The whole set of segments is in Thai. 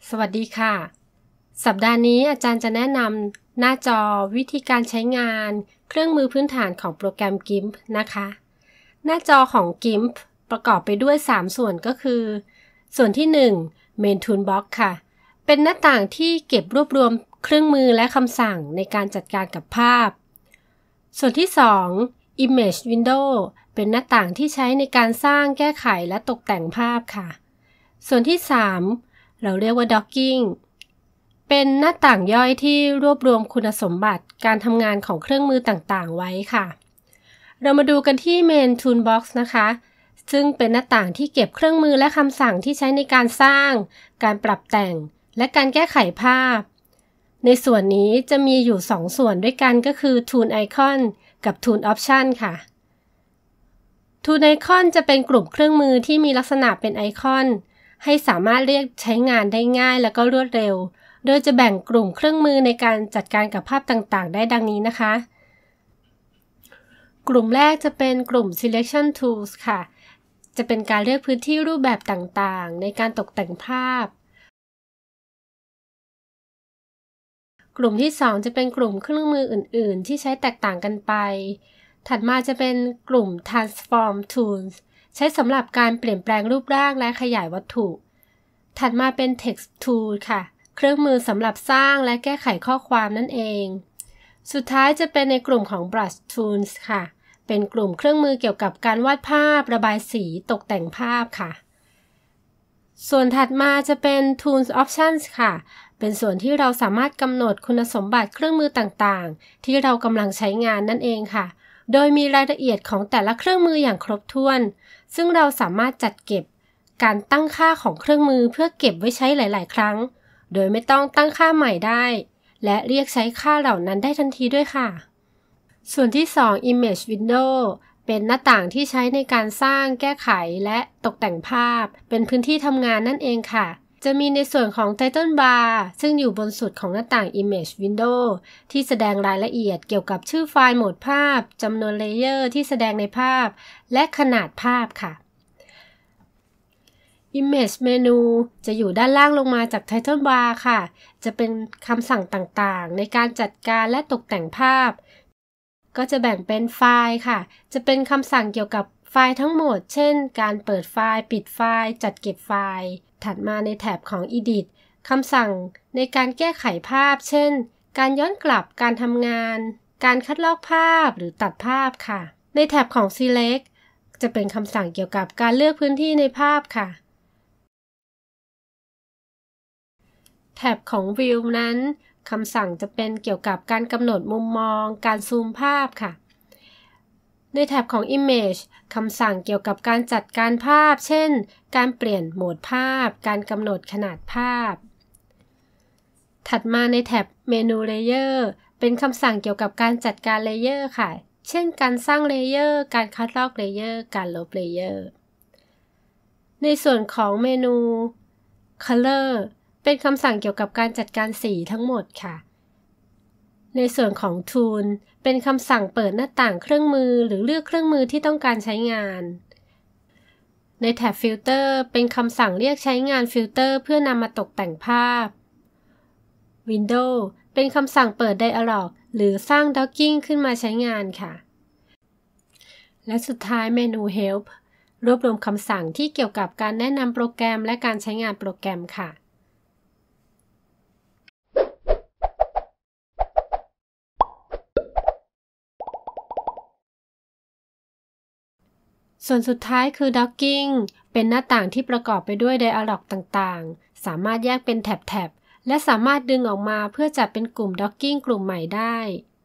สวัสดีค่ะสัปดาห์นี้อาจารย์จะแนะนำหน้าจอวิธีการใช้งานเครื่องมือพื้นฐานของโปรแกรม GIMP นะคะหน้าจอของ GIMP ประกอบไปด้วย3ส่วนก็คือส่วนที่1 Main Toolbox ค่ะเป็นหน้าต่างที่เก็บรวบรวมเครื่องมือและคำสั่งในการจัดการกับภาพส่วนที่2 Image Window เป็นหน้าต่างที่ใช้ในการสร้างแก้ไขและตกแต่งภาพค่ะส่วนที่3เราเรียกว่า Docking เป็นหน้าต่างย่อยที่รวบรวมคุณสมบัติการทำงานของเครื่องมือต่างๆไว้ค่ะเรามาดูกันที่ Main Toolbox นะคะซึ่งเป็นหน้าต่างที่เก็บเครื่องมือและคำสั่งที่ใช้ในการสร้างการปรับแต่งและการแก้ไขภาพในส่วนนี้จะมีอยู่2ส่วนด้วยกันก็คือ Tool Icon กับ Tool Option ค่ะ Tool Icon จะเป็นกลุ่มเครื่องมือที่มีลักษณะเป็นไอคอนให้สามารถเรียกใช้งานได้ง่ายและก็รวดเร็วโดยจะแบ่งกลุ่มเครื่องมือในการจัดการกับภาพต่างๆได้ดังนี้นะคะกลุ่มแรกจะเป็นกลุ่ม Selection Tools ค่ะจะเป็นการเลือกพื้นที่รูปแบบต่างๆในการตกแต่งภาพกลุ่มที่2จะเป็นกลุ่มเครื่องมืออื่นๆที่ใช้แตกต่างกันไปถัดมาจะเป็นกลุ่ม Transform Tools ใช้สำหรับการเปลี่ยนแปลงรูปร่างและขยายวัตถุถัดมาเป็น Text Tool ค่ะเครื่องมือสำหรับสร้างและแก้ไขข้อความนั่นเองสุดท้ายจะเป็นในกลุ่มของ Brush Tools ค่ะเป็นกลุ่มเครื่องมือเกี่ยวกับการวาดภาพระบายสีตกแต่งภาพค่ะส่วนถัดมาจะเป็น Tools Options ค่ะเป็นส่วนที่เราสามารถกำหนดคุณสมบัติเครื่องมือต่างๆที่เรากำลังใช้งานนั่นเองค่ะโดยมีรายละเอียดของแต่ละเครื่องมืออย่างครบถ้วนซึ่งเราสามารถจัดเก็บการตั้งค่าของเครื่องมือเพื่อเก็บไว้ใช้หลายๆครั้งโดยไม่ต้องตั้งค่าใหม่ได้และเรียกใช้ค่าเหล่านั้นได้ทันทีด้วยค่ะส่วนที่2 Image Window เป็นหน้าต่างที่ใช้ในการสร้างแก้ไขและตกแต่งภาพเป็นพื้นที่ทำงานนั่นเองค่ะจะมีในส่วนของ Title Bar ซึ่งอยู่บนสุดของหน้าต่าง Image Window ที่แสดงรายละเอียดเกี่ยวกับชื่อไฟล์โหมดภาพจำนวนเลเยอร์ที่แสดงในภาพและขนาดภาพค่ะ Image Menu จะอยู่ด้านล่างลงมาจาก Title Bar ค่ะจะเป็นคำสั่งต่างๆในการจัดการและตกแต่งภาพก็จะแบ่งเป็นไฟล์ค่ะจะเป็นคำสั่งเกี่ยวกับไฟล์ทั้งหมดเช่นการเปิดไฟล์ปิดไฟล์จัดเก็บไฟล์ถัดมาในแถบของ Edit คำสั่งในการแก้ไขภาพเช่นการย้อนกลับการทำงานการคัดลอกภาพหรือตัดภาพค่ะในแถบของ Select จะเป็นคำสั่งเกี่ยวกับการเลือกพื้นที่ในภาพค่ะแถบของ View นั้นคำสั่งจะเป็นเกี่ยวกับการกำหนดมุมมองการซูมภาพค่ะในแถบของ Image คำสั่งเกี่ยวกับการจัดการภาพเช่นการเปลี่ยนโหมดภาพการกำหนดขนาดภาพถัดมาในแถบ Menu Layer เป็นคำสั่งเกี่ยวกับการจัดการเลเยอร์ค่ะเช่นการสร้างเลเยอร์การคัดลอกเลเยอร์การลบเลเยอร์ในส่วนของเมนู Color เป็นคำสั่งเกี่ยวกับการจัดการสีทั้งหมดค่ะในส่วนของ Tool เป็นคำสั่งเปิดหน้าต่างเครื่องมือหรือเลือกเครื่องมือที่ต้องการใช้งานในแถบ Filter เป็นคำสั่งเรียกใช้งานฟิลเตอร์เพื่อนำมาตกแต่งภาพ Window เป็นคำสั่งเปิด Dialog หรือสร้าง Docking ขึ้นมาใช้งานค่ะและสุดท้ายเมนู Help รวบรวมคำสั่งที่เกี่ยวกับการแนะนำโปรแกรมและการใช้งานโปรแกรมค่ะส่วนสุดท้ายคือ Docking เป็นหน้าต่างที่ประกอบไปด้วย Dialog ต่างๆสามารถแยกเป็นแท็บๆและสามารถดึงออกมาเพื่อจัดเป็นกลุ่ม Docking กลุ่มใหม่ได้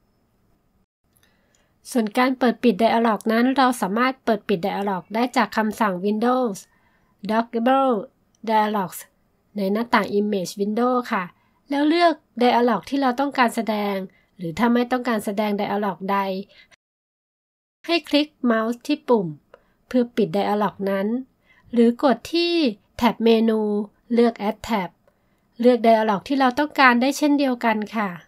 ส่วนการเปิดปิด Dialog นั้นเราสามารถเปิดปิด Dialog ได้จากคำสั่ง Windows Dockable Dialogs ในหน้าต่าง Image Window ค่ะแล้วเลือก Dialog ที่เราต้องการแสดงหรือถ้าไม่ต้องการแสดง Dialog ใดให้คลิกเมาส์ที่ปุ่มเพื่อปิด Dialog นั้นหรือกดที่แท็บเมนูเลือก Add Tab เลือก Dialog ที่เราต้องการได้เช่นเดียวกันค่ะ